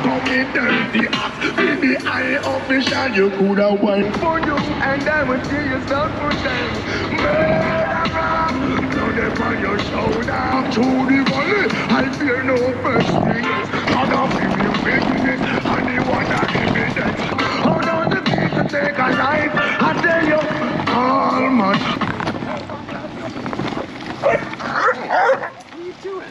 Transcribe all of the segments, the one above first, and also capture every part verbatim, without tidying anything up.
coming dirty act. With the eye official, you could have went for you, and I would see yourself for them. Murderer, blow them on your shoulder. To the valley, I fear no mercy. God of him, witness, and the one that evidence. How does it feel to take a life? I tell you, all much. What are you doing?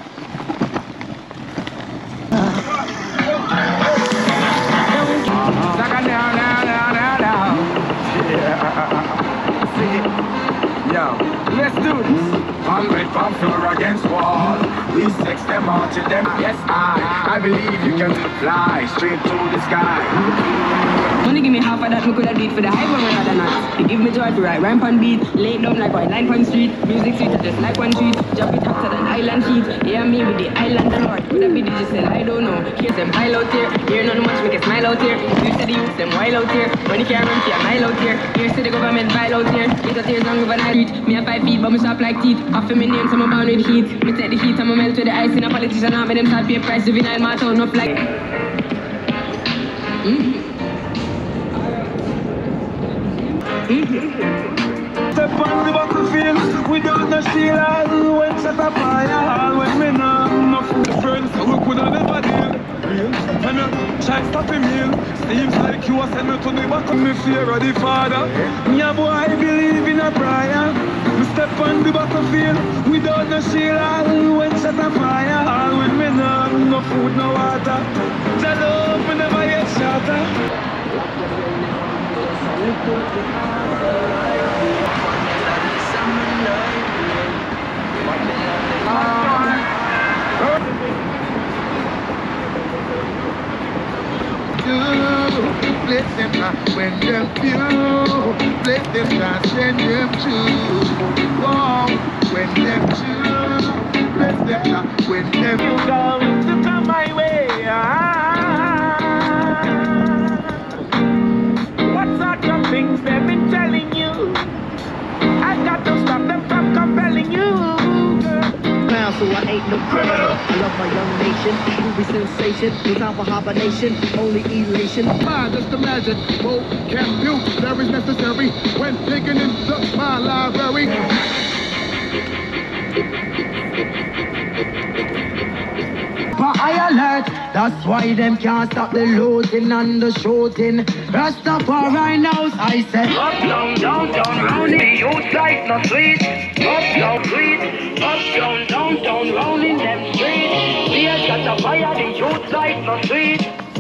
Second down, down, down, down, down. Yeah. See, yo, let's do this. Always from floor against wall. We sex them out to them. Yes, I, I believe you can fly straight to the sky. Money give me half of that, me coulda do it for the hype, but rather not. They give me joy to write rhyme on beat, lay it down like white line on street. Music sweet, just like one treat. Drop it hotter than island sheet. Yeah, me with the island floor. Could have been digital, I don't know. Here's them pile out here. Here none much, make a smile out here. You said the youth, them wild out here. Money can't run, see a mile out here. Here to the government pile out here. Little tears long over night. Me have five feet, but me sharp like teeth. Half of me name, so I'm bound with heat. Me take the heat, I'm a melt with the ice. In a politician, I'm in them start pay price. Juvenile, my town up like. Mm-hmm. Step on the battlefield without no shield. All when set a fire, all when me know enough friends who could have never deal. And I try stop him here. Seems like you are sent me to the battle. Me fear of the father. Me a boy I believe in a prayer. Me step on the battlefield without no shield. All when set a fire, all when me know no food, no water. Just hope me never get shot. Let them not when them few. Let them not send them to. Wrong when them two. Let them not when them you come to come my way. Ah. What sort of things they've been telling you? I got to stop them from compelling you. So I ain't no criminal. I love my young nation. Movie sensation. No time for hibernation. Only elation. Ah, just imagine. Vocabulary is necessary when digging into my library. But I alert, that's why them can't stop the looting and the shooting. Rastafari knows, I said up, down, down, down, round in the youth like no sweet. Up, down, sweet. Up, down, down, down, round in them streets. We have got a fire, the youth like no sweet.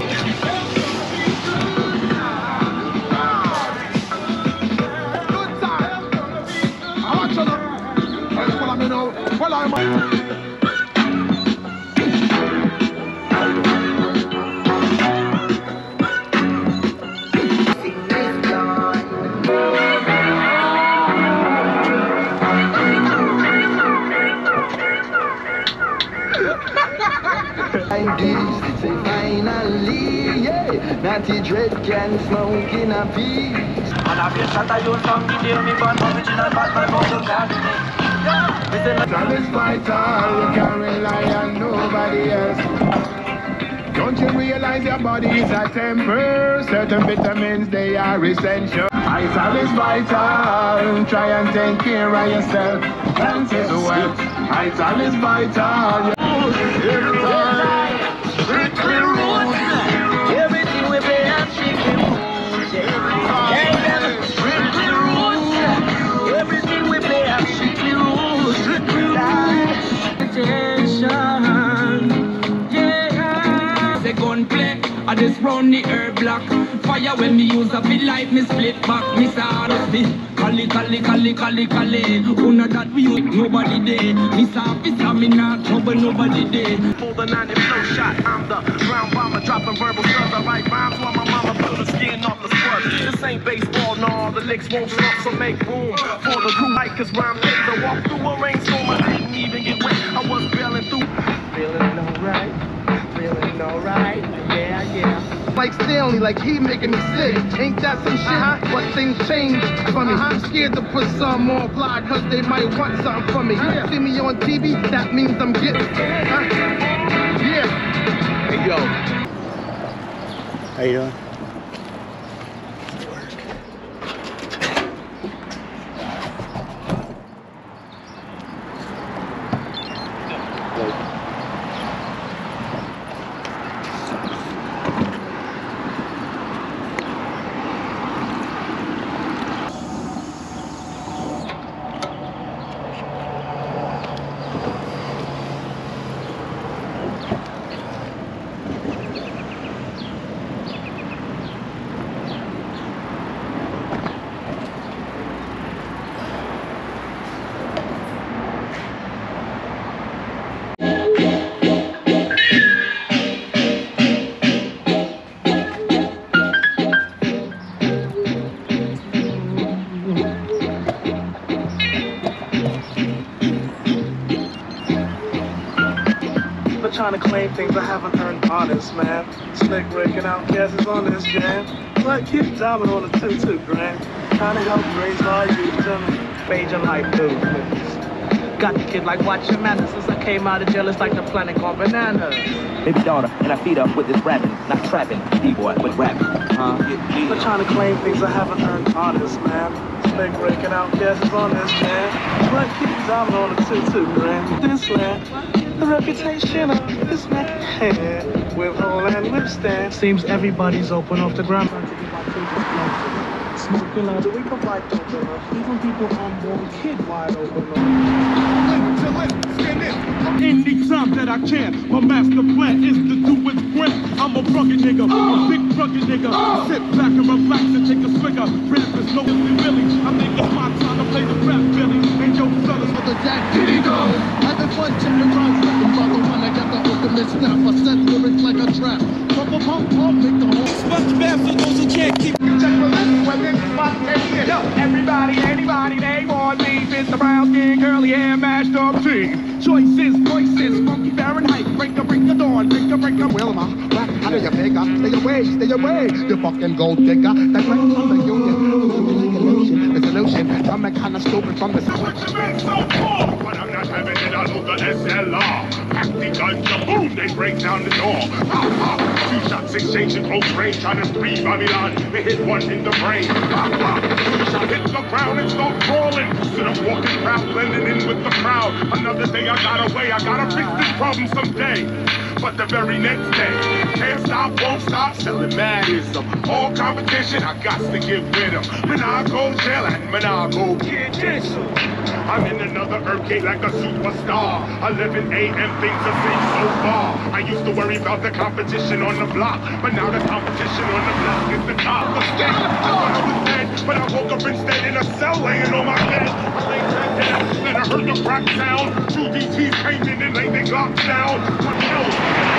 Good time. I want you to follow me now. Follow me. Say finally, yeah, Natty Dread can smoke in a peace. And I've been shot at you from the day me born, original Batman motor cabinet. Time is vital, you can't rely on nobody else. Don't you realize your body is a temper? Certain vitamins, they are essential. Vital is vital, try and take care of yourself. And say the well, vital is vital. Every time, strictly rules. Everything we play and strictly rules. Strictly rules. Everything we play and strictly rules. Strictly rules. Attention. Yeah. They gun play. I just round the herb block. Fire when me use a bit like me split back. Me say Kali, Kali, Kali, Kali, Kali. Una that we use, nobody there. Me say officer, me not trouble, nobody there. For the ninety flow shot, I'm the round bomber, dropping verbal slugs. I write rhymes while my mama peel the skin off the spuds. This ain't baseball, no, the licks won't stop, so make room for the crew. Like cause rhyme takes I walk through a rainstorm, I didn't even get wet. I was bailing through. Feeling alright, feeling alright, yeah, yeah. Like Stanley, like he making me sick. Ain't that some shit? Uh-huh. But things change for me. Uh-huh. I'm scared to put some more fly, cause they might want something from me. Yeah. See me on T V, that means I'm getting. Huh? Yeah. Hey, yo. you doing? Trying to claim things I haven't earned, honest, man. Slick breaking out guesses on this jam. But keep diving on the two two grand. Trying to help raise my youth and major life dude. Got the kid like watching manners since I came out of jail. It's like the planet gone bananas. Baby daughter, and I feed up with this rapping, not trapping. B-boy, but rapping. Huh? But trying to claim things I haven't earned, honest, man. Slick breaking out guesses on this jam. But keep diving on the two two grand. This land. The reputation of this man with hole and whipstand. Seems everybody's open off the ground. Smoking out, we provide dope enough. Even people unborn kid wide open. Any time that I can, my master plan is to do what's great. I'm a rugged nigga, a big rugged nigga. Sit back and relax and take a swigger. Rap is no really. I think it's my time to play the rap Billy. And yo, fellas with the jack, did he go? Having fun, chicken runs with the mother when I got the ultimate snap. I set lyrics like a trap. Pump a pump pump, make the whole sponge bath for those who can't keep. Check for this when this is my ten. Yo, everybody, anybody, they want me. Mister Brown skin, curly hair, mashed up teeth. Choices, voices, funky Fahrenheit. Break a break a dawn, break a break a Wilma. How do you pick up? Stay away, stay away. You fucking gold digger. That's right from the union. The solution, I'm that kind of stupid from the. What you make so cool? But I'm not having it. I love the S L R. Pack the guns, boom, they break down the door. Ah, ah. Two shots exchanging close range, trying to free Babylon. They hit one in the brain. Ah, ah. Two shot hit the ground and start crawling. Sit up walking proud, blending in with the crowd. Another day I got away, I gotta fix this problem someday. But the very next day, can't stop, won't stop, selling madism. All competition, I got to get rid of. Monaco jail and Monaco kid this. I'm in another earthquake like a superstar. eleven A M things have been so far. I used to worry about the competition on the block, but now the competition on the block is the top. Mistake, I thought I was dead, but I woke up instead in a cell laying on my bed. I lay back down, then I heard the crack sound. Two D Ts came in and laid their glocks down. What else?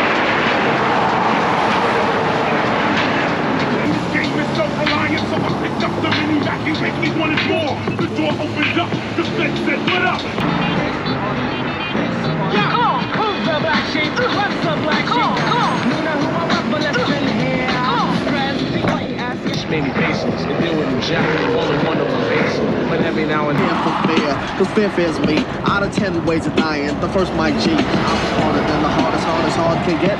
This game is self-reliant, so I picked up the mini back in case he wanted more. The door opened up, the fed said, what up? Yeah, come on, who's the black sheep? What's the black sheep? Come on, you know who I want, but let's get here. Come on, friends, what you asking? Many faces, and deal with them jack, only one of them face. But every now and then, for fear, cause fear fears me. Out of ten ways of dying, the first Mike G. I'm harder than the hardest, hardest hard can get.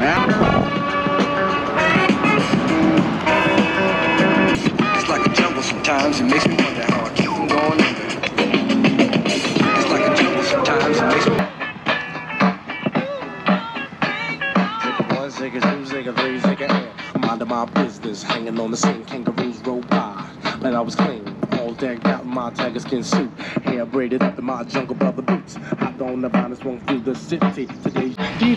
It's like a jungle sometimes, it makes me wonder how I keep from going under. It's like a jungle sometimes, it makes me. Zigga one, zigga two, zigga three, zigga eight. Minding my business, hanging on the scene, kangaroos roll by. But I was clean. All decked out in my tiger skin suit, hair braided up in my jungle brother boots. Hopped on the vine and swung through the city. Today,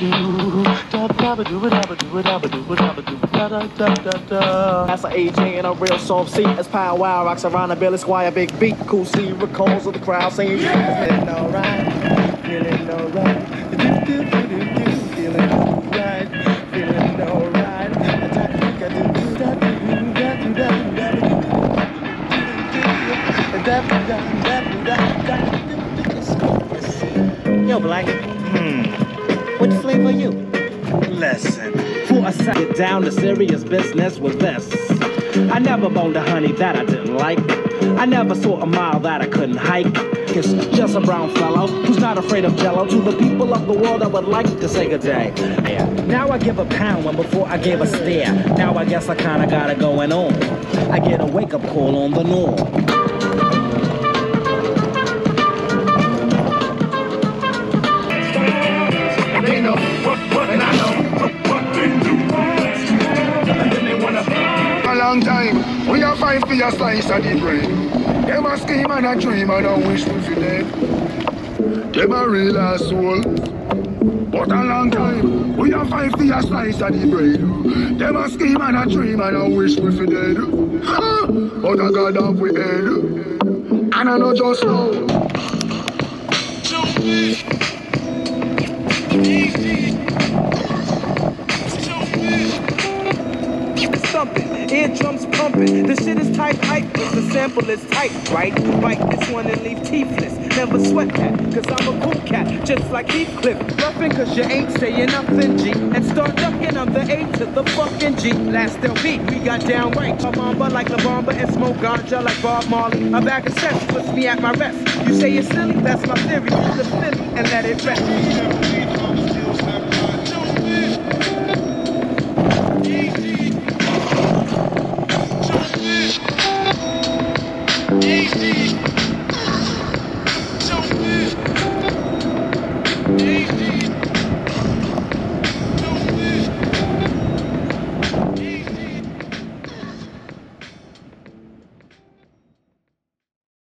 that's an A J and a real soft seat. As Power Wow rocks around the Billy Squire big beat. Cool C recalls of the crowd saying, yeah, feeling alright, feeling alright, feeling alright, feeling alright. Yo, Black. Hmm. What flavor you? Listen. For a second, get down to serious business with this. I never boned a honey that I didn't like. I never saw a mile that I couldn't hike. Marcus, just a brown fellow who's not afraid of jello. To the people of the world, I would like to say good day. Yeah. Now I give a pound when before I gave a stare. Now I guess I kinda got it going on. I get a wake-up call on the norm. They know what, what, and I know what, what they do. And then they wanna. A long time, we are fight for your slice of the brain. Them a scheme and a dream and a wish we feel dead. Them a real asshole. But a long time, we are fight for your slice of the brain. Them a scheme and a dream and a wish we feel dead. Ha! But I got off we head. And I know just now. Thumping, eardrums pumping. The shit is tight, hype, but the sample is tight, right? Bite this one and leave teethless. Never sweat that, cause I'm a cool cat, just like Heathcliff. Bluffing cause you ain't saying nothing, G. And start ducking on the A to the fucking G. Last L B, we got down right. A mamba like La Bamba and smoke ganja like Bob Marley. A bag of sense puts me at my rest. You say it's silly, that's my theory. Use the silly and let it rest.